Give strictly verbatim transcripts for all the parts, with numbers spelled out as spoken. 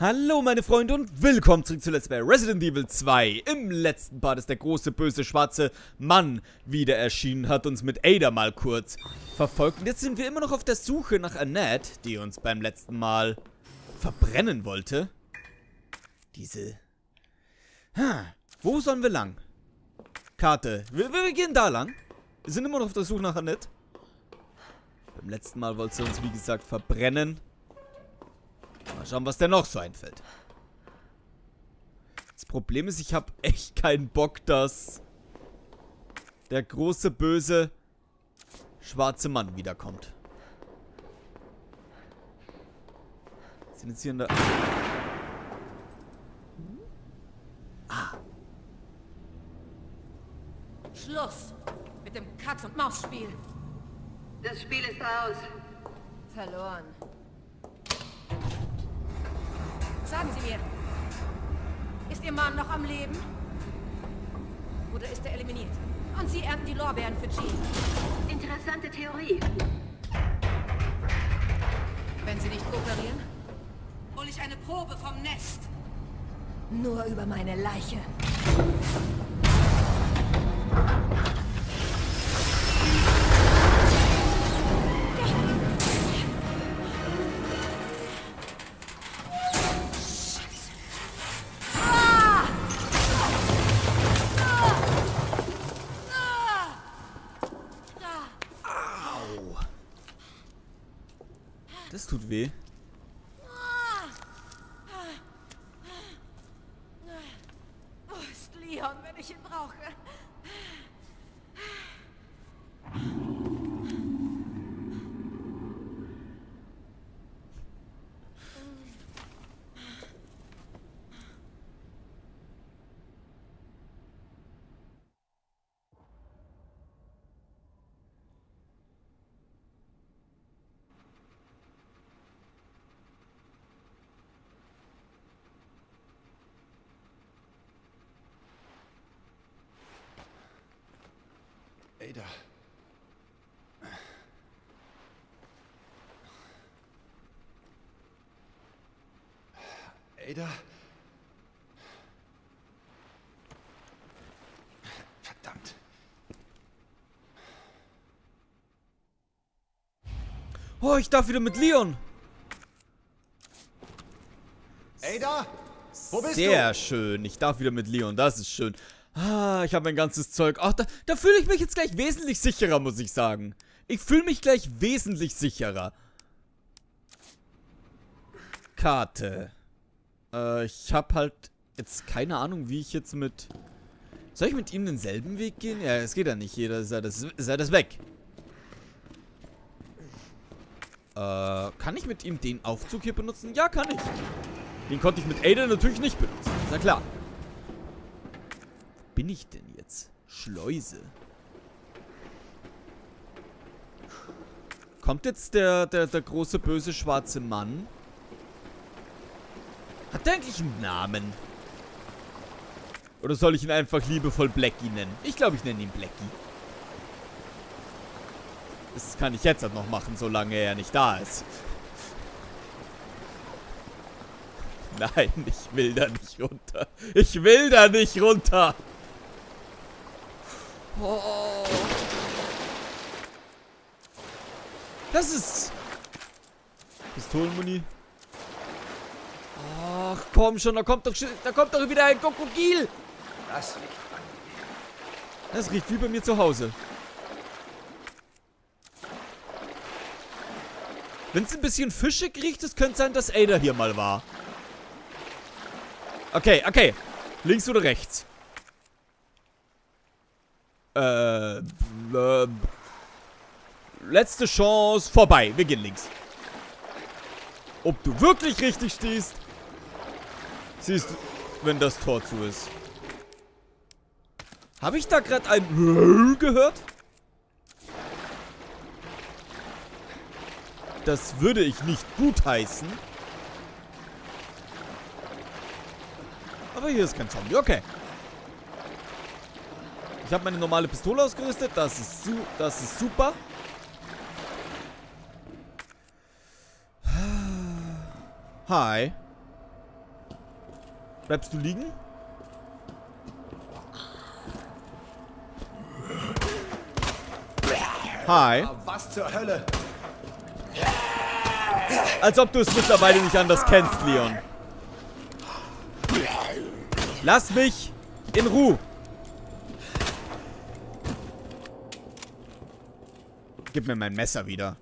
Hallo meine Freunde und willkommen zurück zu Let's Play Resident Evil zwei. Im letzten Part ist der große, böse, schwarze Mann wieder erschienen, hat uns mit Ada mal kurz verfolgt. Und jetzt sind wir immer noch auf der Suche nach Annette, die uns beim letzten Mal verbrennen wollte. Diese... Ha, wo sollen wir lang? Karte. Wir, wir gehen da lang. Wir sind immer noch auf der Suche nach Annette. Beim letzten Mal wollte sie uns, wie gesagt, verbrennen. Mal schauen, was der noch so einfällt. Das Problem ist, ich habe echt keinen Bock, dass der große, böse, schwarze Mann wiederkommt. Sind jetzt hier in der... Ah. Schluss mit dem Katz-und-Maus-Spiel. Das Spiel ist aus. Verloren. Sagen Sie mir, ist Ihr Mann noch am Leben? Oder ist er eliminiert? Und Sie ernten die Lorbeeren für Jean. Interessante Theorie. Wenn Sie nicht kooperieren, hole ich eine Probe vom Nest. Nur über meine Leiche. Das tut weh. Wo ist Leon, wenn ich ihn brauche? Ada. Ada. Verdammt. Oh, ich darf wieder mit Leon. Ada? Wo bist Sehr du? schön. Ich darf wieder mit Leon. Das ist schön. Ah, ich habe mein ganzes Zeug. Ach, da, da fühle ich mich jetzt gleich wesentlich sicherer, muss ich sagen. Ich fühle mich gleich wesentlich sicherer. Karte. Äh, ich habe halt jetzt keine Ahnung, wie ich jetzt mit... Soll ich mit ihm denselben Weg gehen? Ja, es geht ja nicht. Jeder ist ja das, ist ja das weg. Äh, kann ich mit ihm den Aufzug hier benutzen? Ja, kann ich. Den konnte ich mit Ada natürlich nicht benutzen. Ist ja klar. Bin ich denn jetzt? Schleuse. Kommt jetzt der, der, der große, böse, schwarze Mann? Hat der eigentlich einen Namen? Oder soll ich ihn einfach liebevoll Blackie nennen? Ich glaube, ich nenne ihn Blackie. Das kann ich jetzt halt noch machen, solange er nicht da ist. Nein, ich will da nicht runter. Ich will da nicht runter. Oh. Das ist... Pistolenmuni. Ach, komm schon, da kommt doch, da kommt doch wieder ein Krokodil. Das riecht angenehm. Das riecht wie bei mir zu Hause. Wenn es ein bisschen fischig riecht, es könnte sein, dass Ada hier mal war. Okay, okay. Links oder rechts? Äh, äh, letzte Chance vorbei. Wir gehen links. Ob du wirklich richtig stehst, siehst du, wenn das Tor zu ist. Habe ich da gerade ein gehört? Das würde ich nicht gutheißen. Aber hier ist kein Zombie. Okay. Ich habe meine normale Pistole ausgerüstet. Das ist, su das ist super. Hi. Bleibst du liegen? Hi. Was zur Hölle? Als ob du es mittlerweile nicht anders kennst, Leon. Lass mich in Ruhe. Gib mir mein Messer wieder.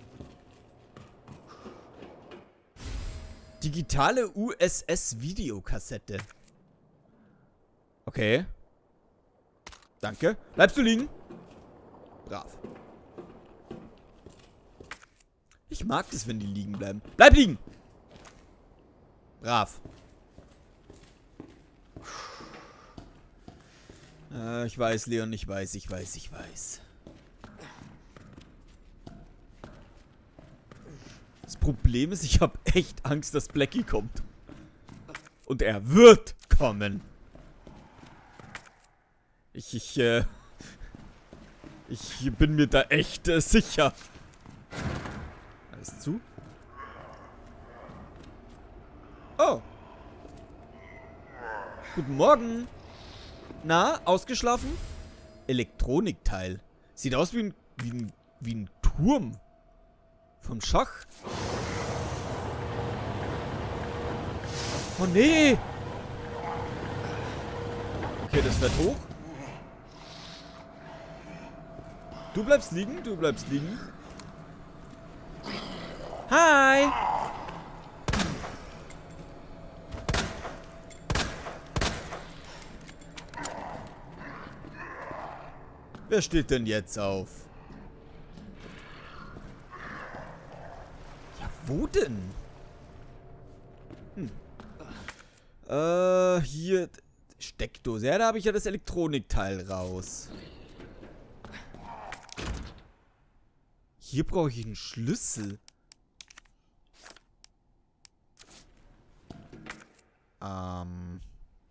Digitale U S S-Videokassette. Okay. Danke. Bleibst du liegen? Brav. Ich mag das, wenn die liegen bleiben. Bleib liegen! Brav. Äh, ich weiß, Leon, ich weiß, ich weiß, ich weiß. Das Problem ist, ich habe echt Angst, dass Blackie kommt. Und er wird kommen. Ich, ich, äh... Ich bin mir da echt äh, sicher. Alles zu? Oh. Guten Morgen. Na, ausgeschlafen? Elektronikteil. Sieht aus wie ein, wie ein, wie ein Turm. Vom Schach. Oh nee. Okay, das fährt hoch. Du bleibst liegen, du bleibst liegen. Hi. Wer steht denn jetzt auf? Ja, wo denn? Hm. Äh, hier. Steckdose. Ja, da habe ich ja das Elektronikteil raus. Hier brauche ich einen Schlüssel. Ähm.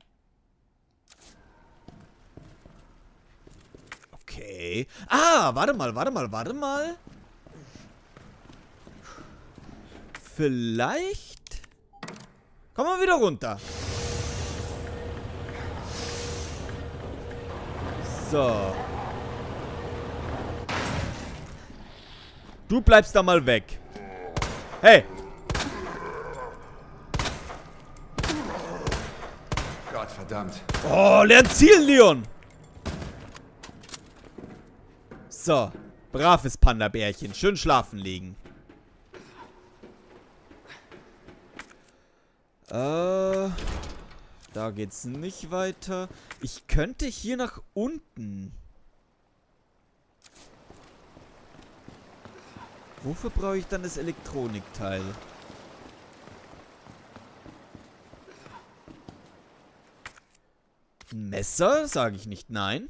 Okay. Ah, warte mal, warte mal, warte mal. Vielleicht. Komm mal wieder runter. So. Du bleibst da mal weg. Hey. Gott verdammt. Oh, lern zielen, Leon. So. Braves Panda-Bärchen. Schön schlafen legen. Äh. Da geht's nicht weiter. Ich könnte hier nach unten. Wofür brauche ich dann das Elektronikteil? Ein Messer? Sage ich nicht nein.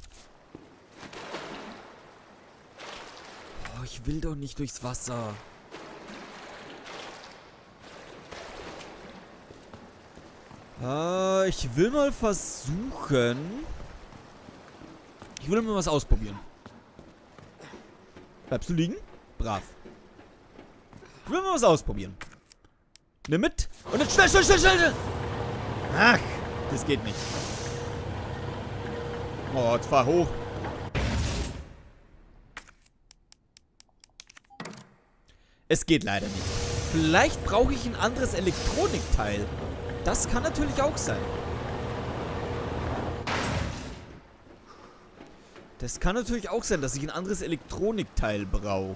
Oh, ich will doch nicht durchs Wasser. Ah, ich will mal versuchen. Ich will mal was ausprobieren. Bleibst du liegen? Brav. Ich will mal was ausprobieren. Nimm mit. Und jetzt schnell, schnell, schnell, schnell. Ach, das geht nicht. Oh, jetzt fahr hoch. Es geht leider nicht. Vielleicht brauche ich ein anderes Elektronikteil. Das kann natürlich auch sein. Das kann natürlich auch sein, dass ich ein anderes Elektronikteil brauche.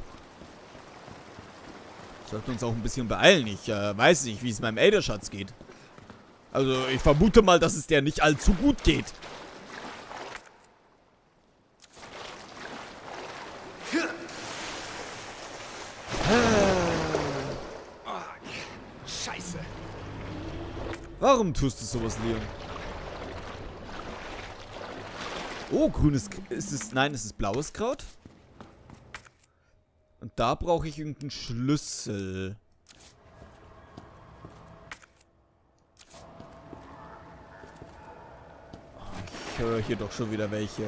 Sollten uns auch ein bisschen beeilen. Ich äh, weiß nicht, wie es meinem Elderschatz geht. Also, ich vermute mal, dass es der nicht allzu gut geht. Scheiße. Warum tust du sowas, Leon? Oh, grünes... Ist es... Nein, ist es blaues Kraut? Und da brauche ich irgendeinen Schlüssel. Ich höre hier doch schon wieder welche.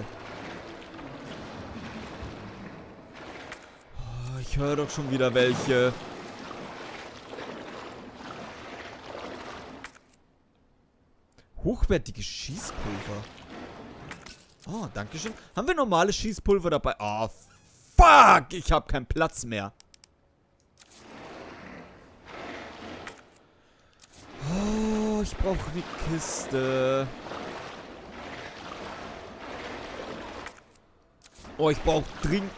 Oh, ich höre doch schon wieder welche. Hochwertiges Schießpulver. Oh, dankeschön. Haben wir normales Schießpulver dabei? Oh, fuck! Ich habe keinen Platz mehr. Oh, ich brauche die Kiste. Oh, ich brauche dringend...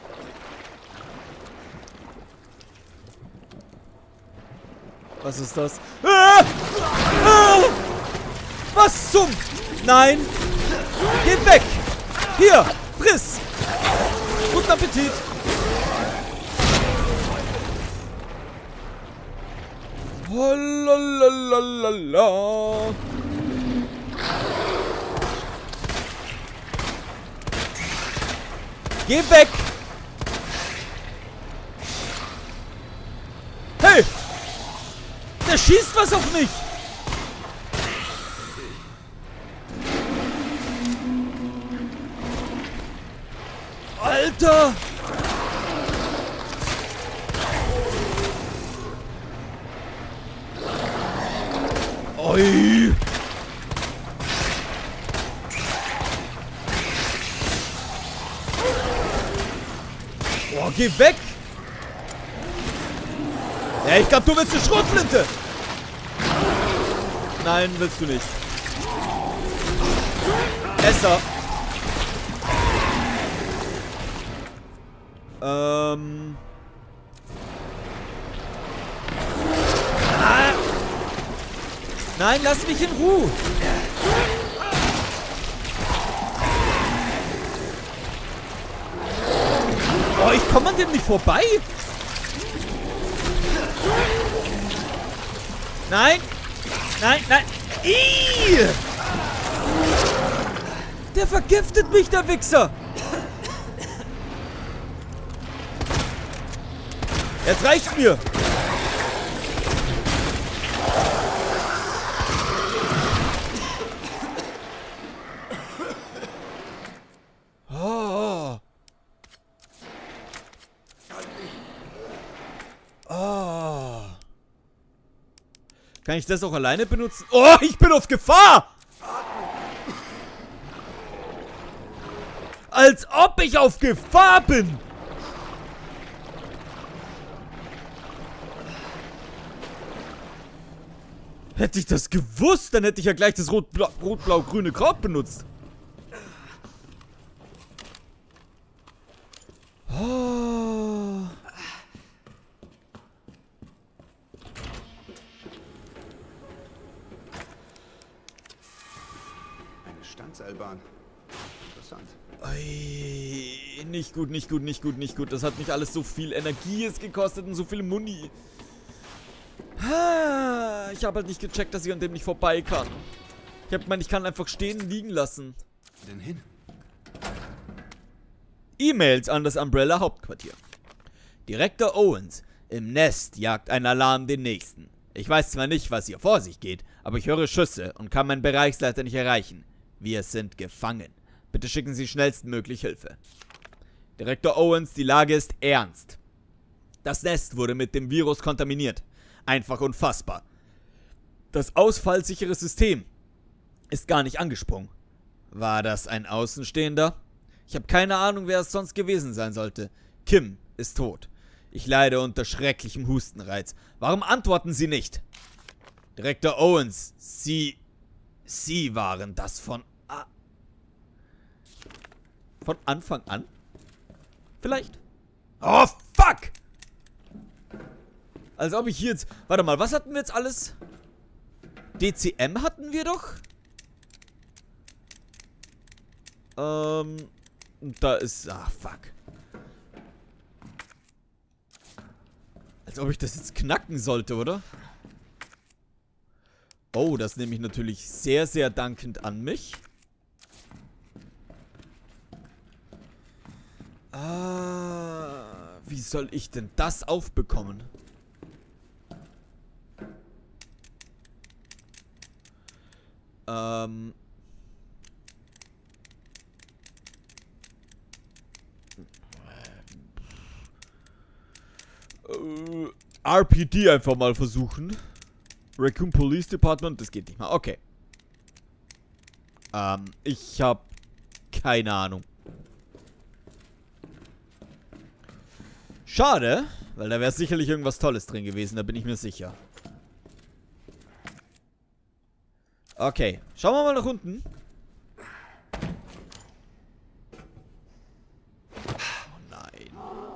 Was ist das? Ah! Ah! Was zum... Nein! Geht weg! Hier! Friss! Guten Appetit! Oh, lalalala. Geh weg! Hey! Der schießt was auf mich! Alter! Oi! Oh, geh weg! Ja, ich glaube, du willst eine Schrotflinte! Nein, willst du nicht. Esser. Ähm. Ah. Nein, lass mich in Ruhe. Oh, ich komme an dem nicht vorbei. Nein. Nein, nein. Ih! Der vergiftet mich, der Wichser. Jetzt reicht's mir. Oh. Oh. Kann ich das auch alleine benutzen? Oh, ich bin auf Gefahr! Als ob ich auf Gefahr bin! Hätte ich das gewusst, dann hätte ich ja gleich das rot-blau-grüne Kraut benutzt. Oh. Eine Standseilbahn. Interessant. Ey, nicht gut, nicht gut, nicht gut, nicht gut. Das hat mich alles so viel Energie es gekostet und so viel Muni. Ich habe halt nicht gecheckt, dass ich an dem nicht vorbei kann. Ich hab gemeint, ich kann einfach stehen liegen lassen. Denn hin? E-Mails an das Umbrella Hauptquartier. Direktor Owens. Im Nest jagt ein Alarm den nächsten. Ich weiß zwar nicht, was hier vor sich geht, aber ich höre Schüsse und kann meinen Bereichsleiter nicht erreichen. Wir sind gefangen. Bitte schicken Sie schnellstmöglich Hilfe. Direktor Owens, die Lage ist ernst. Das Nest wurde mit dem Virus kontaminiert. Einfach unfassbar. Das ausfallsichere System ist gar nicht angesprungen. War das ein Außenstehender? Ich habe keine Ahnung, wer es sonst gewesen sein sollte. Kim ist tot. Ich leide unter schrecklichem Hustenreiz. Warum antworten Sie nicht? Direktor Owens, Sie... Sie waren das von... A von Anfang an? Vielleicht? Oh, fuck! Als ob ich hier jetzt... Warte mal, was hatten wir jetzt alles? D C M hatten wir doch? Ähm... Da ist... Ah, fuck. Als ob ich das jetzt knacken sollte, oder? Oh, das nehme ich natürlich sehr, sehr dankend an mich. Ah... Wie soll ich denn das aufbekommen? Ähm... Äh, R P D einfach mal versuchen. Raccoon Police Department, das geht nicht mal. Okay. Ähm, ich habe keine Ahnung. Schade, weil da wäre sicherlich irgendwas Tolles drin gewesen, da bin ich mir sicher. Okay, schauen wir mal nach unten. Oh nein.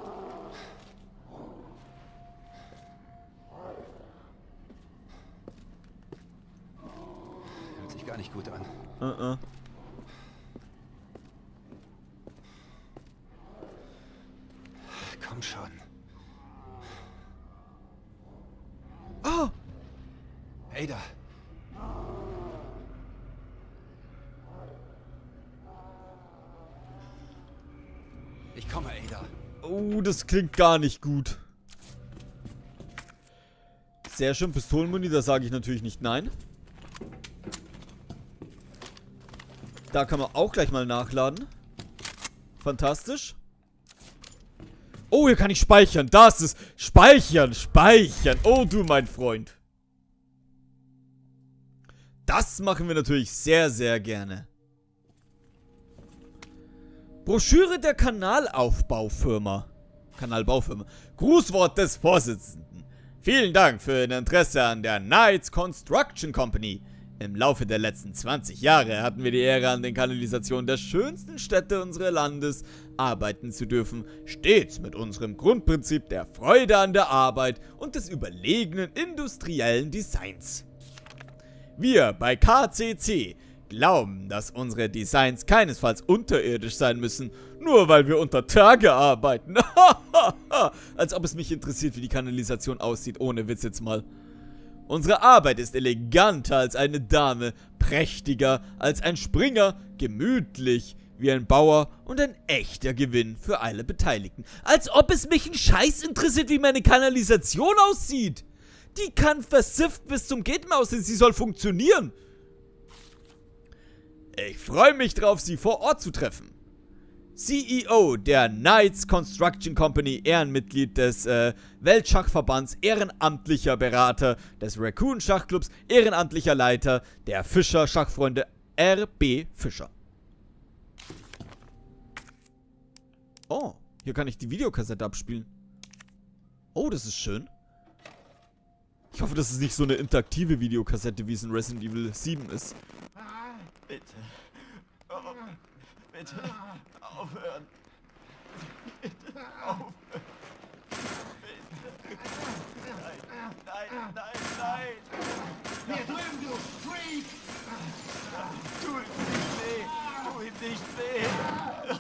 Hört sich gar nicht gut an. Uh-uh. Komm schon. Oh! Ada. Ich komme, Ada. Oh, das klingt gar nicht gut. Sehr schön, Pistolenmuni, da sage ich natürlich nicht nein. Da kann man auch gleich mal nachladen. Fantastisch. Oh, hier kann ich speichern. Das ist speichern, speichern. Oh, du mein Freund. Das machen wir natürlich sehr, sehr gerne. Broschüre der Kanalaufbaufirma. Kanalbaufirma. Grußwort des Vorsitzenden. Vielen Dank für Ihr Interesse an der Knights Construction Company. Im Laufe der letzten zwanzig Jahre hatten wir die Ehre, an den Kanalisationen der schönsten Städte unseres Landes arbeiten zu dürfen, stets mit unserem Grundprinzip der Freude an der Arbeit und des überlegenen industriellen Designs. Wir bei K C C glauben, dass unsere Designs keinesfalls unterirdisch sein müssen, nur weil wir unter Tage arbeiten. Als ob es mich interessiert, wie die Kanalisation aussieht, ohne Witz jetzt mal. Unsere Arbeit ist eleganter als eine Dame, prächtiger als ein Springer, gemütlich wie ein Bauer und ein echter Gewinn für alle Beteiligten. Als ob es mich ein Scheiß interessiert, wie meine Kanalisation aussieht. Die kann versifft bis zum geht mehr aussehen, sie soll funktionieren. Ich freue mich drauf, Sie vor Ort zu treffen. C E O der Knights Construction Company, Ehrenmitglied des äh, Weltschachverbands, ehrenamtlicher Berater des Raccoon Schachclubs, ehrenamtlicher Leiter der Fischer Schachfreunde R B Fischer. Oh, hier kann ich die Videokassette abspielen. Oh, das ist schön. Ich hoffe, das ist nicht so eine interaktive Videokassette, wie es in Resident Evil sieben ist. Bitte. Oh, bitte. Aufhören. Bitte. Aufhören. Bitte. Nein, nein, nein, nein. Hier drüben, du Freak! Tu ihm nicht weh. Tu ihm nicht weh.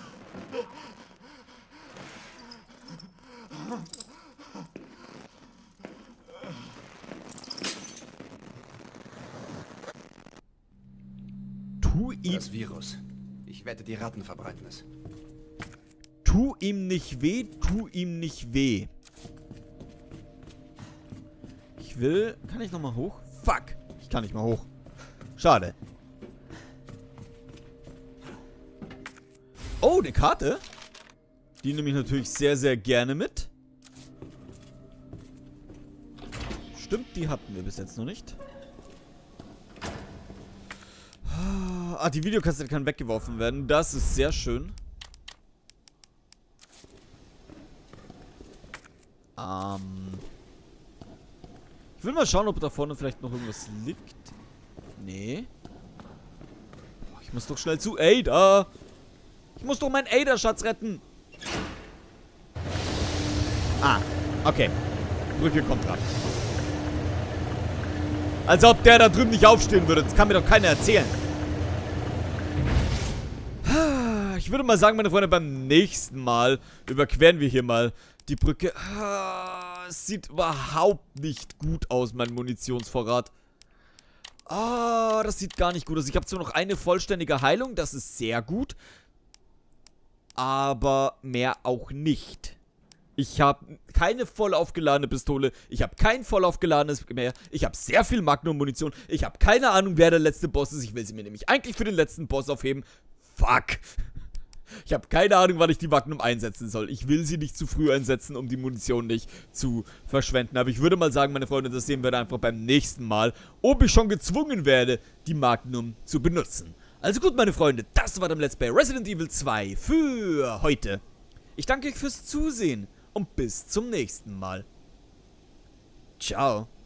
Tu ihm... Das Virus. Ich wette, die Ratten verbreiten es. Tu ihm nicht weh, tu ihm nicht weh. Ich will... Kann ich nochmal hoch? Fuck! Ich kann nicht mal hoch. Schade. Oh, eine Karte. Die nehme ich natürlich sehr, sehr gerne mit. Stimmt, die hatten wir bis jetzt noch nicht. Ah, die Videokassette kann weggeworfen werden. Das ist sehr schön. Ähm. Ich will mal schauen, ob da vorne vielleicht noch irgendwas liegt. Nee. Ich muss doch schnell zu Ada. Ich muss doch meinen Ada-Schatz retten. Ah, okay. Brücke kommt dran. Als ob der da drüben nicht aufstehen würde. Das kann mir doch keiner erzählen. Ich würde mal sagen, meine Freunde, beim nächsten Mal überqueren wir hier mal die Brücke. Es sieht überhaupt nicht gut aus, mein Munitionsvorrat. Ah, das sieht gar nicht gut aus. Ich habe zwar noch eine vollständige Heilung, das ist sehr gut. Aber mehr auch nicht. Ich habe keine voll aufgeladene Pistole. Ich habe kein voll aufgeladenes mehr. Ich habe sehr viel Magnum-Munition. Ich habe keine Ahnung, wer der letzte Boss ist. Ich will sie mir nämlich eigentlich für den letzten Boss aufheben. Fuck. Ich habe keine Ahnung, wann ich die Magnum einsetzen soll. Ich will sie nicht zu früh einsetzen, um die Munition nicht zu verschwenden. Aber ich würde mal sagen, meine Freunde, das sehen wir dann einfach beim nächsten Mal, ob ich schon gezwungen werde, die Magnum zu benutzen. Also gut, meine Freunde, das war dann Let's Play Resident Evil zwei für heute. Ich danke euch fürs Zusehen und bis zum nächsten Mal. Ciao.